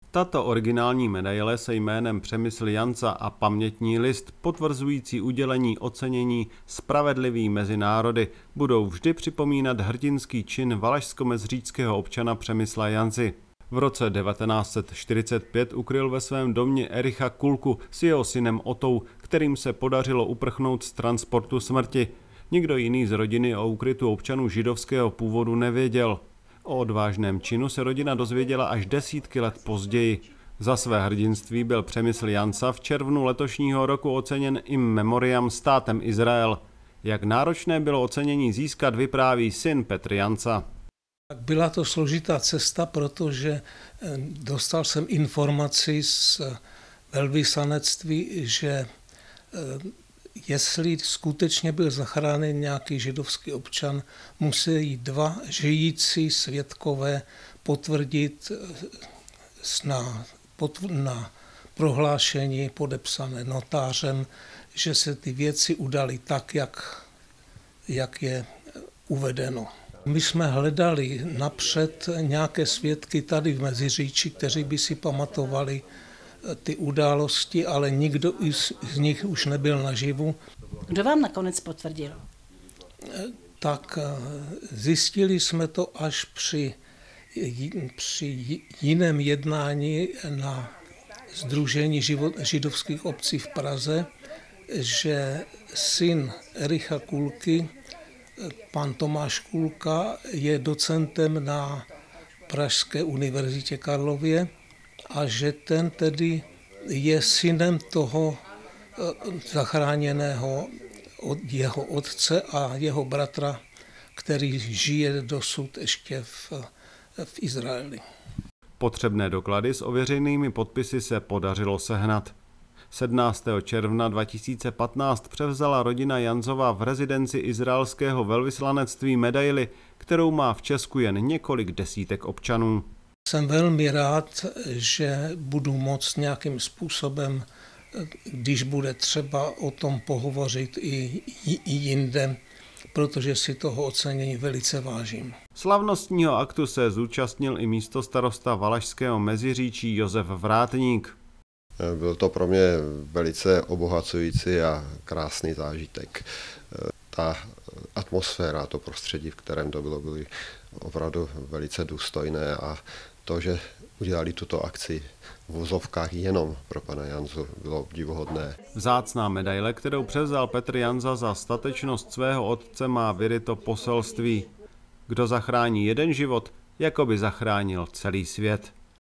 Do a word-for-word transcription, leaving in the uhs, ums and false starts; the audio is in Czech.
Tato originální medaile se jménem Přemysl Jansa a pamětní list potvrzující udělení ocenění Spravedlivý mezi národy budou vždy připomínat hrdinský čin valašsko-mezříčského občana Přemysla Jansy. V roce devatenáct set čtyřicet pět ukryl ve svém domě Ericha Kulku s jeho synem Otou, kterým se podařilo uprchnout z transportu smrti. Nikdo jiný z rodiny o úkrytu občanů židovského původu nevěděl. O odvážném činu se rodina dozvěděla až desítky let později. Za své hrdinství byl Přemysl Jansa v červnu letošního roku oceněn in memoriam státem Izrael. Jak náročné bylo ocenění získat, vypráví syn Petr Jansa. Byla to složitá cesta, protože dostal jsem informaci z velvyslanectví, že jestli skutečně byl zachráněn nějaký židovský občan, musí dva žijící svědkové potvrdit na, na prohlášení podepsané notářem, že se ty věci udaly tak, jak, jak je uvedeno. My jsme hledali napřed nějaké svědky tady v Meziříčí, kteří by si pamatovali ty události, ale nikdo z nich už nebyl naživu. Kdo vám nakonec potvrdil? Tak zjistili jsme to až při, při jiném jednání na Sdružení židovských obcí v Praze, že syn Ericha Kulky, pan Tomáš Kulka, je docentem na Pražské univerzitě Karlově a že ten tedy je synem toho zachráněného od jeho otce a jeho bratra, který žije dosud ještě v, v Izraeli. Potřebné doklady s ověřenými podpisy se podařilo sehnat. sedmnáctého června dva tisíce patnáct převzala rodina Jansova v rezidenci izraelského velvyslanectví medaili, kterou má v Česku jen několik desítek občanů. Jsem velmi rád, že budu moct nějakým způsobem, když bude třeba o tom pohovořit i, i jinde, protože si toho ocenění velice vážím. Slavnostního aktu se zúčastnil i místostarosta Valašského Meziříčí Josef Vrátník. Byl to pro mě velice obohacující a krásný zážitek. Ta atmosféra, to prostředí, v kterém to bylo, byly opravdu velice důstojné a to, že udělali tuto akci v vozovkách jenom pro pana Jansu, bylo obdivuhodné. Vzácná medaile, kterou převzal Petr Jansa za statečnost svého otce, má vyryto poselství. Kdo zachrání jeden život, jako by zachránil celý svět.